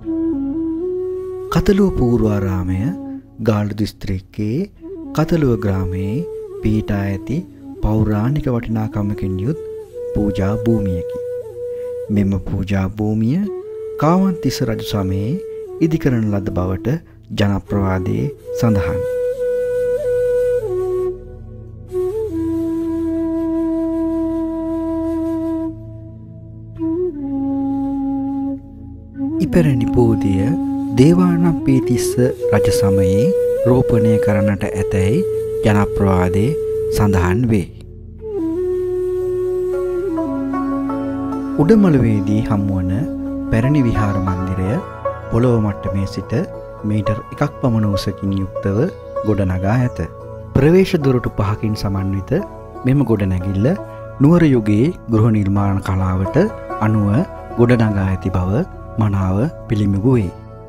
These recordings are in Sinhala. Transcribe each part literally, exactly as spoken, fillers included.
කතලුව පූර්වාරාමය ගාල්ල දිස්ත්‍රික්කයේ කතලුව ග්‍රාමයේ පිහිටා ඇති පෞරාණික වටිනාකමකින් යුත් පූජා භූමියකි. මෙම පූජා භූමිය කාවන්තිස්ස රජු සමයේ ඉදිකරන ලද බවට ජනප්‍රවාදයේ සඳහන්. ඉපැරණි බෝධිය දේවානම්පියතිස්ස රජ සමයේ රෝපණය කරන්නට ඇතැයි ජනප්‍රවාදයේ සඳහන් වේ. උඩමළුවේදී හමුවන පැරණි විහාර මන්දිරය පොළොව මට්ටමේ සිට මීටර් එකක් පමණ උසකින් යුක්තව ගොඩනගා ඇත. ප්‍රවේශ දොරටු පහකින් සමන්විත මෙම ගොඩනැගිල්ල නුවර යුගයේ ගෘහ නිර්මාණ කලාවට අනුව ගොඩනගා ඇති බව මනාව පිළිඹු වේ.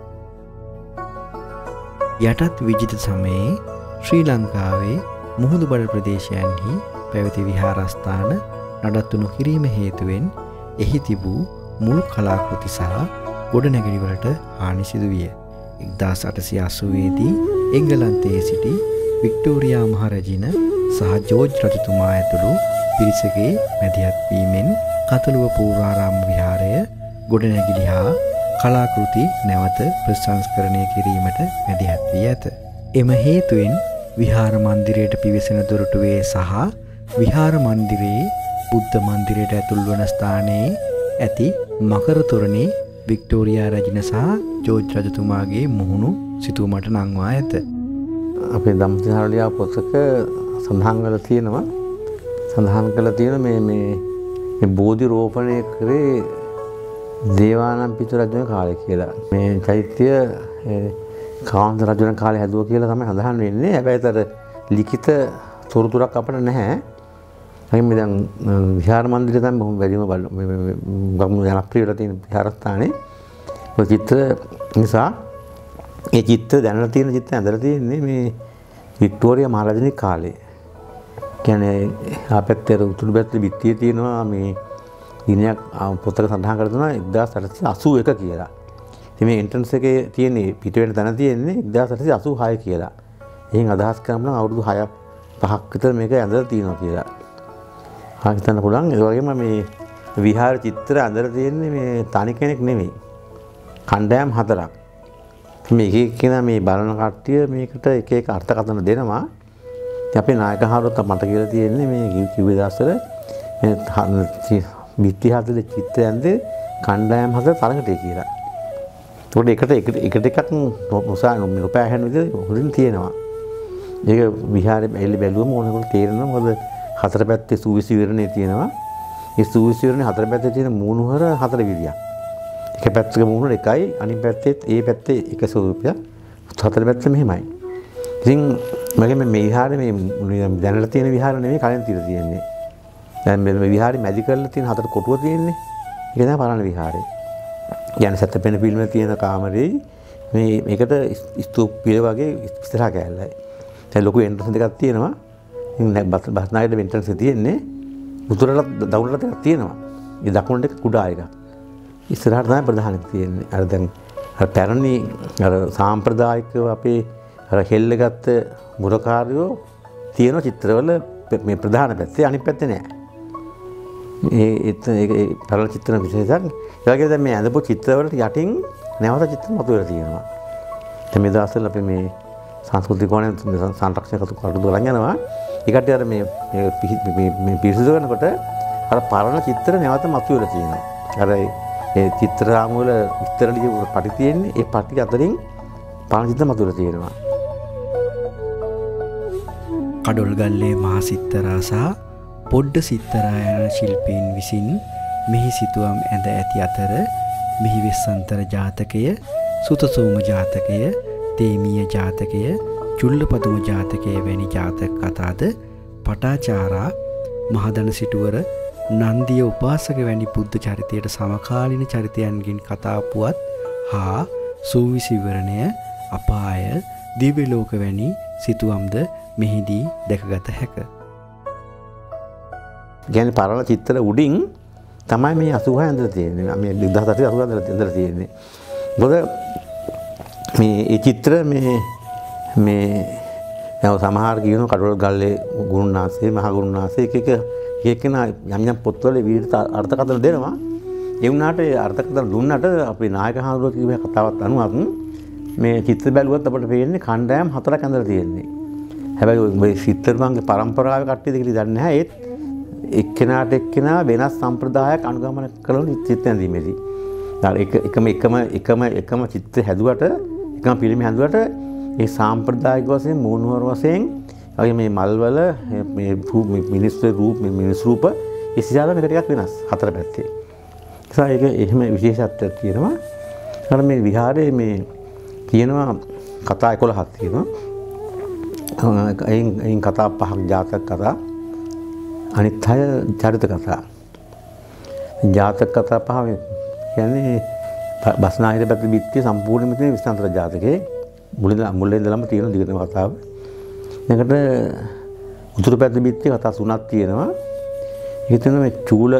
යටත් විජිත සමයේ ශ්‍රී ලංකාවේ මුහුදු බඩ ප්‍රදේශයන්හි පැවති විහාරස්ථාන නඩත්තු නොකිරීම හේතුවෙන් එහි තිබූ මුල් කලාකෘති සහ ගොඩනැගිලිවලට හානි සිදු විය. එක්දාස් අටසිය අසූ දී එංගලන්තයේ සිටි වික්ටෝරියා මහරැජින සහ ජෝර්ජ් රජතුමා ඇතුළු පිරිසගේ මැදිහත් වීමෙන් කතලුව පූර්වාරාම විහාරය ගොඩනැගිලි හා කලාකෘති නැවත ප්‍රසංස්කරණය කිරීමට මැදිහත් වී ඇත. එම හේතුවෙන් විහාර මන්දිරයට පිවිසෙන දොරටුවේ සහ විහාර මන්දිරයේ බුද්ධ මන්දිරයට ඇතුල් වන ස්ථානයේ ඇති මකර තොරණේ වික්ටෝරියා රජින සහ ජෝර්ජ් රජතුමාගේ මුහුණු සිතුවමට නංවා ඇත. අපේ ධම්මවිහාරලියා පොතක සඳහන් කරලා තියෙනවා සඳහන් කරලා තියෙන මේ මේ මේ බෝධි රෝපණය කරේ දේවානම්පියතිස්ස රජුගේ කාලේ කියලා. මේ චෛත්‍ය කාන්ත රජුගේ කාලේ හැදුවා කියලා තමයි සඳහන් වෙන්නේ. හැබැයි ඒතර ලිඛිත තොරතුරක් අපිට නැහැ. හැම දැන් විහාර මන්දිරය තමයි බොහොම වැඩිම ගම් ජනප්‍රිය වෙලා තියෙන විහාරස්ථානේ. ඔය චිත්‍ර නිසා ඒ චිත්‍ර දැනලා තියෙන චිත්‍ර ඇඳලා තියෙන්නේ මේ වික්ටෝරියා මහරජුගේ කාලේ. කියන්නේ ආපැත්තේ උතුරු පැත්තේ පිටියේ තියෙනවා මේ දිනයක් පොතක සඳහන් කරලා තියෙනවා එක්දාස් අටසිය අසූ එක කියලා. ඉතින් මේ එන්ට්‍රන්ස් එකේ තියෙන පිට වෙන තැන තියෙන්නේ එක්දාස් අටසිය අසූ හය කියලා. එහෙන් අදහස් කරනවා නම් අවුරුදු හයක් පහක් විතර මේක ඇඳලා තියෙනවා කියලා. හා හිතන්න පුළුවන්. ඒ වගේම මේ විහාර චිත්‍ර ඇඳලා තියෙන්නේ මේ තනි කෙනෙක් නෙමෙයි. කණ්ඩායම් හතරක්. මේ එක එක්කෙනා මේ බලන කට්ටිය මේකට එක එක අර්ථකථන දෙනවා. ඉතින් අපේ නායකහරුත් මට කියලා තියෙන්නේ මේ කිව්වේ දවස්වල මේ මිත්‍ති හතරේ චිත්‍ර ඇඳේ කණ්ඩායම් හතර තරඟටේ කියලා. ඒකට එකට එකට එකක් මොසා නොපෑහෙන විදිහට හොරින් තියෙනවා. ඒක විහාරේ එල්ල බැලුවම ඕනකොට තේරෙනවා මොකද හතර පැත්තේ සූවිසි විවරණේ තියෙනවා. ඒ සූවිසි විවරණේ හතර පැත්තේ තියෙන මූණුහර හතර විදියක්. එක පැත්තක මූණුහර එකයි අනිත් පැත්තේ ඒ පැත්තේ එක ස්වරූපයක්. හතර පැත්තේ මෙහෙමයි. ඉතින් මගේ මේ විහාරේ මේ දැනලා තියෙන විහාර නෙමෙයි කලින් තියලා තියෙන්නේ. දැන් මේ විහාරේ මැදි කරලා තියෙන හතර කොටුව තියෙන්නේ. ඒක තමයි පරණ විහාරේ. කියන්නේ සත්පෙන පිළිමේ තියෙන කාමරේ මේ මේකට ස්තූප පිළ වගේ ඉස්සරහ කැලලයි. දැන් ලොකු එන්ට්‍රන්ස් දෙකක් තියෙනවා. ඉතින් බස් නායකට එන්ට්‍රන්ස් එක තියෙන්නේ උතුරට දකුණට එකක් තියෙනවා. ඒ දකුණට එක කුඩා එකක්. ඉස්සරහට තමයි ප්‍රධාන එක තියෙන්නේ. අර දැන් අර පැරණි අර සාම්ප්‍රදායිකව අපේ අර හෙල්ලගත්ත මුරකාරයෝ තියෙන චිත්‍රවල මේ ප්‍රධාන පැත්තේ අනිත් පැත්තේ නෑ. ඒ ඒ පරල චිත්‍ර විශේෂයක්. ඒ වගේ දැන් මේ අඳපු චිත්‍රවලට යටින් නැවත චිත්‍ර මතුවලා තියෙනවා. දැන් මේ දවස්වල අපි මේ සංස්කෘතික කෝණයෙන් සංරක්ෂණ කටයුතු කරගෙන යනවා. ඒකට අර මේ මේ මේ පිරිසිදු කරනකොට අර පරණ චිත්‍ර නැවත මතුවලා තියෙනවා. අර ඒ චිත්‍ර රාමු වල විස්තර ලියපු පටි තියෙන්නේ ඒ පටි අතරින් පරණ චිත්‍ර මතුවලා තියෙනවා. කඩොල්ගල්ලේ මහා සිත්තරා සහ පොඩ්ඩ සිත්තරා යන ශිල්පීන් විසින් මෙහි සිතුවම් ඇඳ ඇති අතර මෙහි වෙස්සන්තර ජාතකය, සුතසෝම ජාතකය, තේමීය ජාතකය, චුල්ලපතුම ජාතකය වැනි ජාතක කතාද පටාචාරා, මහදන සිටුවර, නන්දිය උපාසක වැනි බුද්ධ චරිතයට සමකාලීන චරිතයන්ගෙන් කතා පුවත් හා සූවිසි විවරණය, අපාය, දිව්‍ය ලෝක වැනි සිතුවම්ද මෙහිදී දැකගත හැක. කියන්නේ පරණ චිත්‍ර උඩින් තමයි මේ අසූ හය ඇඳලා තියෙන්නේ. මේ දෙදාස් අටසිය අසූ ඇඳලා තියෙන්නේ. මොකද මේ ඒ චිත්‍ර මේ මේ යව සමහර කියන කඩවල ගල්ලේ ගුරුනාසේ මහ ගුරුනාසේ එක එක එක කෙනා යම් යම් පොත්වල විවිධ අර්ථකථන දෙනවා. ඒ වුණාට ඒ අර්ථකථන දුන්නට අපේ නායක හඳුර කිව්ව කතාවත් අනුවත් මේ චිත්‍ර බැලුවත් අපිට පේන්නේ කණ්ඩායම් හතරක් ඇඳලා තියෙන්නේ. හැබැයි මේ චිත්‍රමංගේ පරම්පරාවේ කට්ටියද කියලා දන්නේ නැහැ. ඒත් එක්කෙනාට එක්කෙනා වෙනස් සම්ප්‍රදායක් අනුගමනය කරන චිත්‍ර ඇඳීමේදී. ඒක එකම එකම එකම එකම චිත්‍ර හැදුවට එකම පිළිම හැදුවට ඒ සාම්ප්‍රදායික වශයෙන් මූණවර වශයෙන් වගේ මේ මල්වල මේ මිනිස්සු රූප මිනිස් රූප ඒ සියල්ලම එක ටිකක් වෙනස් හතර පැත්තේ. ඒක එහෙම විශේෂත්වයක් තියෙනවා. අර මේ විහාරයේ මේ කියනවා කතා එකොළහක් තියෙනවා. අයින් අයින් කතා පහක් ජාතක කතා. අනිත් හය චරිත කතා. ජාතක කතා පහ කියන්නේ බස්නාහිර පැත්තේ බිත්තිය සම්පූර්ණයෙන්ම තියෙන විස්තන්තර ජාතකේ මුලින්ද මුලින් ඉඳලම තියෙන දිගටම කතාව. ඊකට උතුරු පැත්තේ බිත්තිය කතා තුනක් තියෙනවා. ඒක තමයි මේ චූල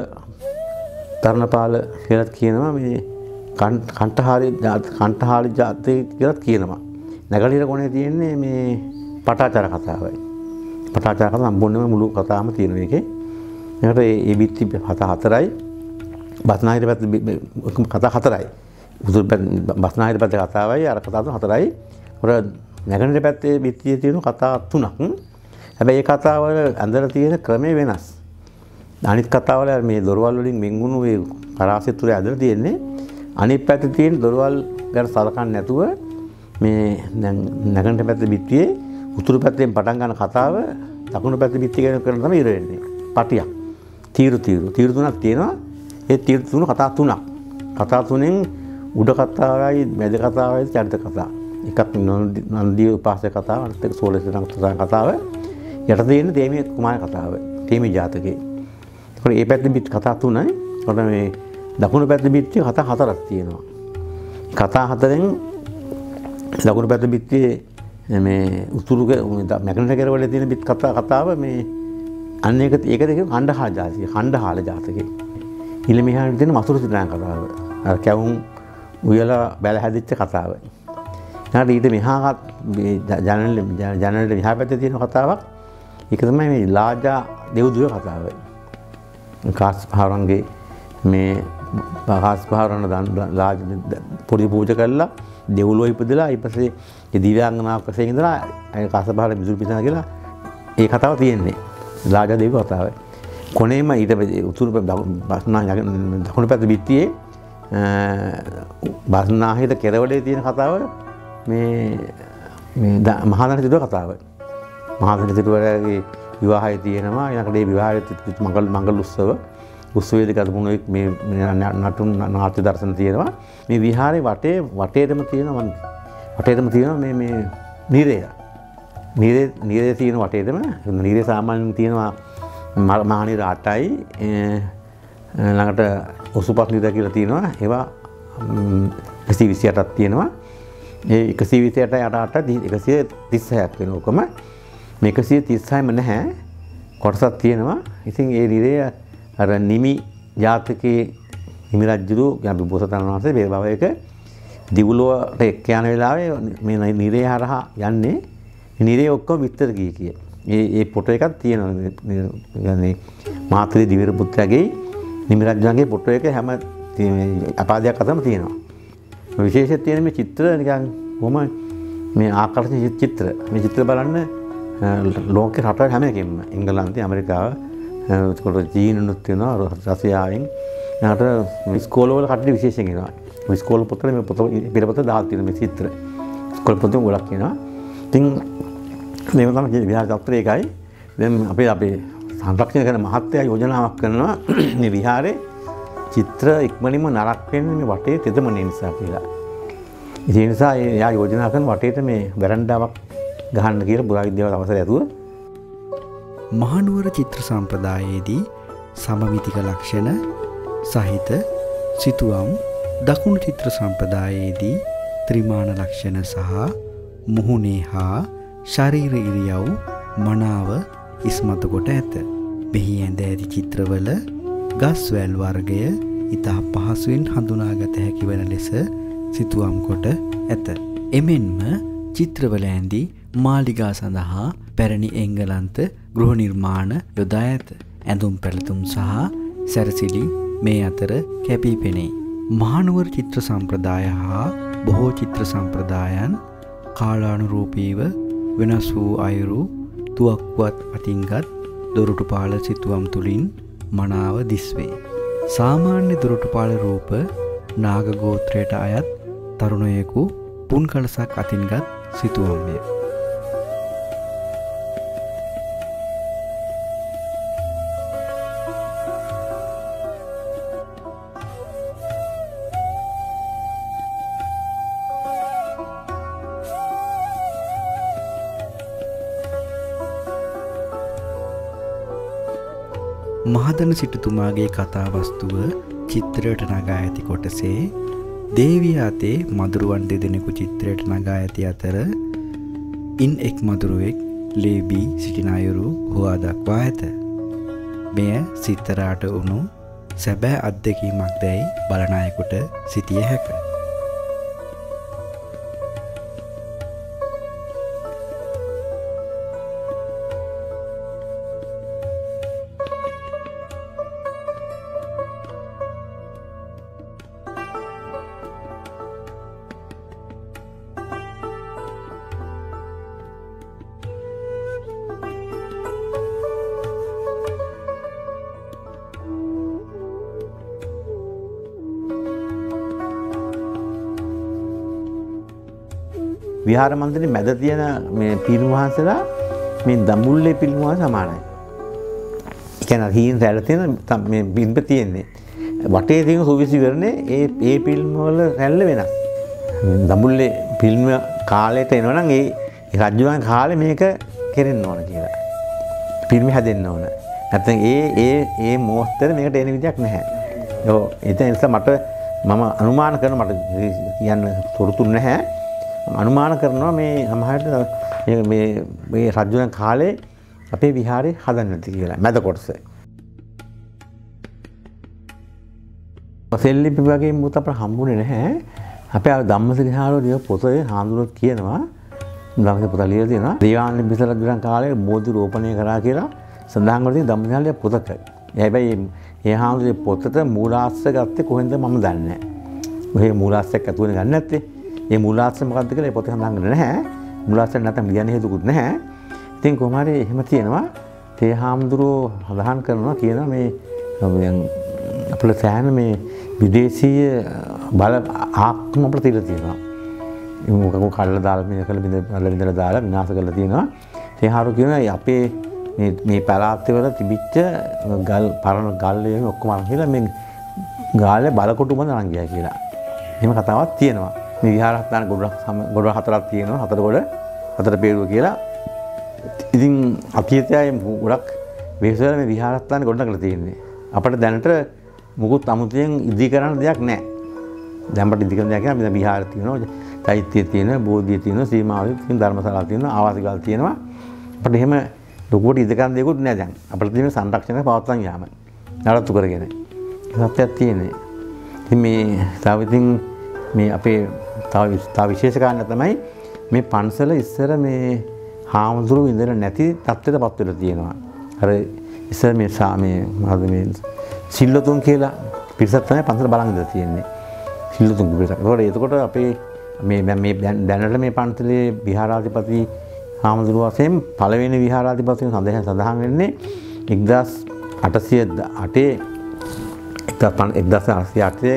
තරණපාල කියලා කියනවා මේ කණ්ඨහාරි කණ්ඨහාරි ජාතකේ කියලා කියනවා. නැගලිර කොනේ තියෙන්නේ මේ පටාචාර කතාවයි. පටාචාර කතාව සම්පූර්ණයෙන්ම මුළු කතාවම තියෙන එකේ. ඊට ඒ බිත්ති කතා හතරයි. බස්නාහිර පැත්තේ කතා හතරයි. උතුරු පැත්තේ බස්නාහිර පැත්තේ කතාවයි අර කතා තුන හතරයි. ඔර නැගලිර පැත්තේ බිත්තියේ තියෙන කතා තුනක්. හැබැයි ඒ කතාවල ඇඳලා තියෙන ක්‍රමය වෙනස්. අනිත් කතාවල මේ දොරවල් වලින් වෙන්ගුණු ඒ පරාසෙත් තුල ඇදලා තියෙන්නේ අනිත් පැත්තේ තියෙන දොරවල් ගැන සලකන්නේ නැතුව මේ දැන් නැගණට පැත්තේ බිත්තියේ උතුරු පැත්තෙන් පටන් ගන්න කතාව දකුණු පැත්තේ බිත්තිය ගැන කරන තමයි ඉර වෙන්නේ. පටියක්. තීරු තීරු තීරු තුනක් තියෙනවා. ඒ තීරු තුන කතා තුනක්. කතා තුනෙන් උඩ කතාවයි මැද කතාවයි චරිත කතා. එකක් නන්දිය උපාසක කතාව අනිත් එක සෝලේසන කතාව. යට තියෙන දේමී කුමාර කතාව. තේමී ජාතකේ. ඒ පැත්තේ බිත් කතා තුනයි. කොට මේ දකුණු පැත්තේ බිත්තිය කතා හතරක් තියෙනවා. කතා හතරෙන් දකුණු පැත්තේ බිත්තියේ මේ උතුරු මැගනට කෙරවල තියෙන බිත් කතා කතාව මේ අන්න ඒක ඒක දෙක කණ්ඩහාල ජාතිය කණ්ඩහාල ජාතකේ. ඊළ මෙහාට තියෙන මසුරු සිතාන කතාව. අර කැවුම් උයලා බැල හැදිච්ච කතාව. ඊට ඊට මෙහාට ජනරල් ජනරල් මෙහා පැත්තේ තියෙන කතාවක්. ඒක තමයි මේ ලාජා දෙව්දුවේ කතාව. කාස්පහරන්ගේ මේ කාස්පහරන ලාජ පොඩි පූජා කරලා දෙව්ලොව ඉපදලා ඊපස්සේ ඒ දිව්‍යාංගනාවක් වශයෙන් ඉඳලා ඒ කාස්පහර මිදුල් පිටන කියලා ඒ කතාව තියෙන්නේ. ලාජා දෙවි කතාව. කොනේම ඊට උතුරු බස්නා දකුණු පැත්තේ බිත්තියේ බස්නාහිර කෙරවලේ තියෙන කතාව මේ මේ මහානාථ සිටුව කතාව. මහානාථ සිටුවගේ විවාහය තියෙනවා. ඊළඟට ඒ විවාහයේ මංගල මංගල උත්සව උත්සවයේදී කරමුණු මේ නටුන් නාට්‍ය දර්ශන තියෙනවා. මේ විහාරේ වටේ වටේටම තියෙනවා වටේටම තියෙනවා මේ මේ නිරය. නිරේ නිරේ තියෙන වටේටම නිරේ සාමාන්‍යයෙන් තියෙනවා මහානිර අටයි ළඟට ඔසුපස් නිර කියලා තියෙනවා. ඒවා එකසිය විසි අටක් තියෙනවා. ඒ එකසිය විසි අටයි අට අටයි එකසිය තිස් හයක් වෙනවා. ඔකම මේ එකසිය තිස් හයම නැහැ. කොටසක් තියෙනවා. ඉතින් ඒ නිරේ අර නිමි ජාතකයේ නිමි රජුරු යම් බෝසතාණන් වහන්සේ මේ භවයක දිවුලුවට එක්ක යන වෙලාවේ මේ නිරේ හරහා යන්නේ. නිරේ ඔක්කොම විස්තර කී කිය. ඒ ඒ ෆොටෝ එකක් තියෙනවා. يعني මාතලේ දිවිර පුත්‍රයාගේ නිමි රජුගේ ෆොටෝ එක හැම අපාදයක් අතරම තියෙනවා. විශේෂයෙන් තියෙන මේ චිත්‍ර නිකන් කොහොම මේ ආකර්ෂක චිත්‍ර. මේ චිත්‍ර බලන්න ලෝකේ රට හැම එකෙම එංගලන්තේ ඇමරිකාව ඒකට චීනෙනුත් තියෙනවා රසියාවෙන් ඊට ඉස්කෝලවල කට්ටිය විශේෂයෙන් එනවා. ඉස්කෝල පොතේ මේ පොත පිටපත දාලා තියෙන මේ චිත්‍ර. ඉස්කෝල පොතේ ගොඩක් එනවා. ඉතින් මේක තමයි විහාර තත්ත්වය එකයි. දැන් අපේ අපේ සංරක්ෂණය කරන මහත්තයා යෝජනාවක් කරනවා මේ විහාරේ චිත්‍ර ඉක්මනින්ම නරක් වෙන්නේ මේ වටේ තෙතමනේ නිසා කියලා. ඒ නිසා එයා යෝජනා කරන වටේට මේ වැරන්ඩාවක් ගහන්න කියලා පුරාවිද්‍යාවට අවසරය ඇතුව මහනුවර චිත්‍ර සම්ප්‍රදායයේදී සමමිතික ලක්ෂණ සහිත සිතුවම් දකුණු චිත්‍ර සම්ප්‍රදායයේදී ත්‍රිමාන ලක්ෂණ සහ මුහුණේ හා ශරීර ඉරියව් මනාව ඉස්මතු කොට ඇත. මෙහි ඇඳ ඇති චිත්‍රවල ගස්වැල් වර්ගය ඉතා පහසුවෙන් හඳුනාගත හැකි වන ලෙස සිතුවම් කොට ඇත. එමෙන්ම චිත්‍රවල ඇඳි මාලිගා සඳහා පැරණි එංගලන්ත ගෘහ නිර්මාණ යොදා ඇත. ඇඳුම් පැළතුම් සහ සැරසිලි මේ අතර කැපී පෙනේ. මහනුවර චිත්‍ර සම්ප්‍රදාය හා බොහෝ චිත්‍ර සම්ප්‍රදායන් කාලානුරූපීව වෙනස් වූ අයුරු තුවක්කුවත් අතින්ගත් දොරටුපාල සිතුවම් තුලින් මනාව දිස්වේ. සාමාන්‍ය දොරටුපාල රූප නාග ගෝත්‍රයට අයත් තරුණයෙකු පුන් කලසක් අතින්ගත් සිතුවම්ය. මහදන සිටුතුමාගේ කතා වස්තුව චිත්‍රයට නගා ඇති කොටසේ දේවිය අතේ මදුරුවන් දෙදෙනෙකු චිත්‍රයට නගා ඇති අතර ඉන් එක් මදුරුවෙක් ලේබී සිටින අයුරු හොවා දක්වා ඇත. මෙය සිත්තරාට වුණු සැබෑ අත්දැකීමක් දැයි බලන අයෙකුට සිතිය හැකිය. විහාර මන්දිරේ මැද තියෙන මේ පිරිමු වහන්සලා මේ දඹුල්ලේ පිරිමු වහන්ස සමානයි. ඒ කියන්නේ හීන් රැළ තියෙන මේ බිම්බ තියෙන්නේ. වටේ තියෙන සුවිසි වර්ණේ ඒ ඒ පිරිමු වල රැළ වෙනස්. දඹුල්ලේ පිරිමු කාලයට එනවනම් ඒ රජුන් කාලේ මේක කෙරෙන්න ඕන කියලා. පිරිමු හැදෙන්න ඕන. නැත්නම් ඒ ඒ ඒ මොහොතේ මේකට එන විදියක් නැහැ. ඔව් ඒ නිසා මට මම අනුමාන කරන මට කියන්න තොරතුරු නැහැ. අනුමාන කරනවා මේ සමහරට මේ මේ රජුන් කාලේ අපේ විහාරේ හදන්න නැති කියලා මැද කොටස. සෙල්ලිපි වගේ මුත් අපට හම්බුනේ නැහැ. අපේ ධම්මසිරි විහාරවල පොතේ හාමුදුරුවෝ කියනවා ධම්මසිරි පොත ලියලා තියෙනවා. දේවානන්ද බිසල රජුන් කාලේ බෝධි රෝපණය කරා කියලා සඳහන් කරලා තියෙන ධම්මසිරි පොතක. හැබැයි ඒ හාමුදුරුවෝ පොතට මූලාශ්‍ර ගත්තේ කොහෙන්ද මම දන්නේ නැහැ. ඔහේ මූලාශ්‍රයක් අතුවනේ ගන්න නැත්තේ. මේ මූලාශ්‍ර මොකක්ද කියලා ඒ පොතේ සඳහන් කරන්නේ නැහැ. මූලාශ්‍ර නැත්නම් ලියන්න හේතුකුත් නැහැ. ඉතින් කොහොම හරි එහෙම තියෙනවා. තේ හාමුදුරුවෝ සඳහන් කරනවා කියනවා මේ අපේ සෑහෙන මේ විදේශීය බල ආත්ම අපිට තියලා තියෙනවා. මොකක්ද කල්ලා දාලා මේ කළ බින්ද බින්දලා දාලා විනාශ කරලා තියෙනවා. තේ හාමුදුරුවෝ කියනවා අපේ මේ මේ පළාත් වල තිබිච්ච ගල් පරණ ගල් වලින් ඔක්කොම අරන් කියලා මේ ගාලේ බලකොටු බඳ අරන් ගියා කියලා. එහෙම කතාවක් තියෙනවා. මේ විහාරස්ථාන ගොඩක් ගොඩ හතරක් තියෙනවා. හතර ගොඩ හතර පෙරුව කියලා. ඉතින් අතීතයේ ගොඩක් වෙහෙසවල මේ විහාරස්ථාන ගොඩ නගලා තියෙන්නේ. අපිට දැනට මුකුත් අමුතුවෙන් ඉදි කරන්න දෙයක් නැහැ. දැන් අපිට ඉදි කරන්න දෙයක් නැහැ. මේ විහාර තියෙනවා, චෛත්‍ය තියෙනවා, බෝධිය තියෙනවා, සීමාවල් තියෙනවා, ධර්මශාලා තියෙනවා, ආවාසිකල් තියෙනවා. අපිට එහෙම ලොකුවට ඉදි කරන්න දෙයක්වත් නැහැ දැන්. අපිට තියෙන සංරක්ෂණය පවත්වාගෙන යාම. නඩත්තු කරගෙන. සත්‍යයක් තියෙන්නේ. ඉතින් මේ තව ඉතින් මේ අපේ තව තව විශේෂ කාරණා තමයි මේ පන්සල ඉස්සර මේ හාමුදුරුවෝ ඉඳලා නැති තත්ත්වයකටපත් වෙලා තියෙනවා. අර ඉස්සර මේ මේ මොකද මේ සිල්ලතුන් කියලා පිරිසක් තමයි පන්සල බලන් ඉඳලා තියෙන්නේ. සිල්ලතුන් පිරිසක්. ඒකට එතකොට අපේ මේ මේ දැනට මේ පන්සලේ විහාරාධිපති හාමුදුරුවෝ වශයෙන් පළවෙනි විහාරාධිපතිව සඳහන් සඳහන් වෙන්නේ එක්දාස් අටසිය අටේ එක්දාස් අටසිය අටේ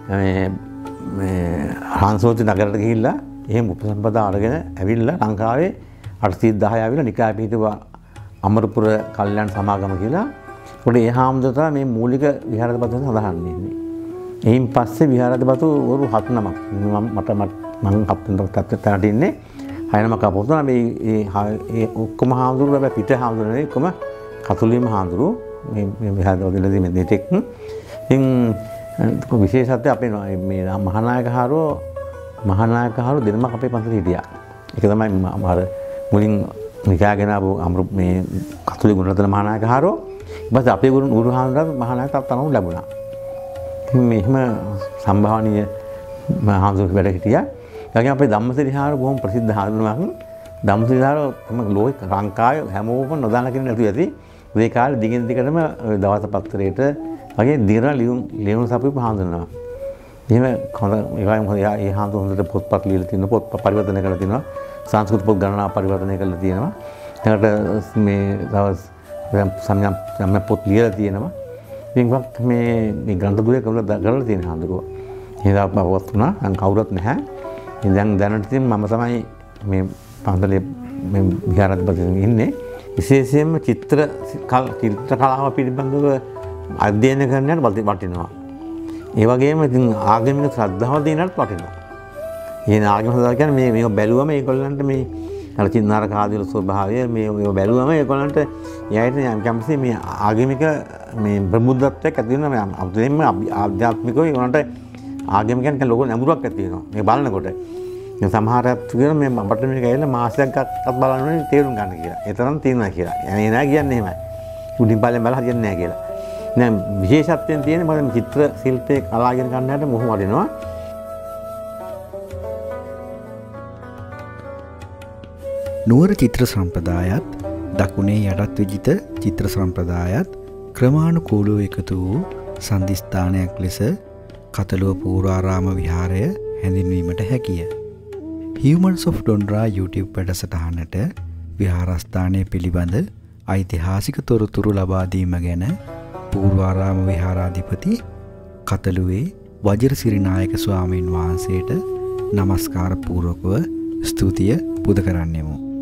මේ හාන්සෝති නගරයට ගිහිල්ලා එහෙම උපසම්පදා අරගෙන ඇවිල්ලා ලංකාවේ අටසිය දහය ආවිලා නිකාය පිහිටුවා අමරපුර කල්යාණ සමාගම කියලා. ඒකට ඒ හාමුදුරුවෝ මේ මූලික විහාරාධිපති සඳහන් වෙන්නේ. එයින් පස්සේ විහාරාධිපති වරු හත් නමක් මට මම හත් තත්ත්වයට ඉන්නේ. හය නමක් අපොතන මේ ඒ ඔක්කොම හාමුදුරුවෝ බෑ පිට හාමුදුරුවෝ නෙවෙයි ඔක්කොම කතුලිම හාමුදුරුවෝ මේ මේ විහාරාධිපතිලා මේ දෙතෙක්. ඉතින් විශේෂත්වය අපේ මේ මහානායක හාරෝ මහානායක හාරෝ දෙනමක් අපේ පන්සලේ හිටියා. ඒක තමයි අර මුලින් නිකාගෙන ආපු අමරු මේ කතුලික ගුණරත්න මහානායක හාරෝ. ඊපස්සේ අපේ ගුරු උරු හාමුදුරුවෝ මහානායක තනු ලැබුණා. ඉතින් මේ එහෙම සම්භාවනීය හාමුදුරුවෝ වැඩ හිටියා. ඒ වගේම අපේ ධම්මසිරි විහාර බොහොම ප්‍රසිද්ධ හාමුදුරුවෝ. ධම්මසිරි විහාර තමයි ලෝකේ ලංකාවේ හැමෝම නොදන්න කෙනෙක් නැතුව ඇති. ඒ කාලේ දිගින් දිගටම දවස පත්තරේට වගේ දින ලියුම් ලියුම් සපයපු හාමුදුරුවෝ. එහෙම හොඳ ඒවායින් හොඳ ඒ හාමුදුරුවෝ හොඳට පොත්පත් ලියලා තිනවා, පොත් පරිවර්තනය කරලා තිනවා, සංස්කෘත පොත් ගණනාව පරිවර්තනය කරලා තියෙනවා. ඊට මේ දවස් සම්යම් සම්ය පොත් ලියලා තියෙනවා. ඉතින් මේ මේ ග්‍රන්ථ දුරේ කරලා කරලා තියෙන හාමුදුරුවෝ. එහෙනම් බවත් වුණා. අන් කවුරුත් නැහැ. දැන් දැනට ඉතින් මම තමයි මේ පන්සලේ මේ විහාරාධිපතිතුමා ඉන්නේ. විශේෂයෙන්ම චිත්‍ර චිත්‍ර කලාව පිළිබඳව අධ්‍යයනය කරන්නට වටිනවා. ඒ වගේම ඉතින් ආගමික ශ්‍රද්ධාව දිනනට වටිනවා. එහෙනම් ආගමික ශ්‍රද්ධාව කියන්නේ මේ මේක බැලුවම ඒගොල්ලන්ට මේ අර චින්නාරක ආදී ස්වභාවය මේ මේක බැලුවම ඒගොල්ලන්ට එයාට යම් කැමති මේ ආගමික මේ ප්‍රමුද්ධත්වයක් ඇති වෙනවා. මේ අදෙන්න ආධ්‍යාත්මිකව ඒගොල්ලන්ට ආගමිකයන් කියන ලොකු නැඹුරක් ඇති වෙනවා. මේ බලනකොට මේ සමහරක් කියන මේ අපිට මේක ඇවිල්ලා මාසයක්වත් බලන්න ඕනේ තේරුම් ගන්න කියලා. ඒ තරම් තියෙනවා කියලා. එනේ නෑ කියන්නේ එහෙමයි. උඩින් පල්ලෙන් බලලා හරියන්නේ නෑ කියලා. දැන් විශේෂත්වයෙන් තියෙන්නේ මොකද චිත්‍ර ශිල්පයේ කලාගෙන ගන්නට මොහොම වටිනවා. නුවර චිත්‍ර සම්ප්‍රදායත් දකුණේ යටත් විජිත චිත්‍ර සම්ප්‍රදායත් ක්‍රමානුකූලව එකතු වූ සන්ධිස්ථානයක් ලෙස කතලුව පූර්වාරාම විහාරය හැඳින්වීමට හැකිය. Humans of Dondra YouTube වැඩසටහනට විහාරස්ථානය පිළිබඳ ඓතිහාසික තොරතුරු ලබා දීම ගැන පූර්වාරාම විහාරාධිපති කතලුවේ වජිරසිරි නායක ස්වාමීන් වහන්සේට নমස්කාර පූර්වකව ස්තුතිය පුද කරන්නෙමු.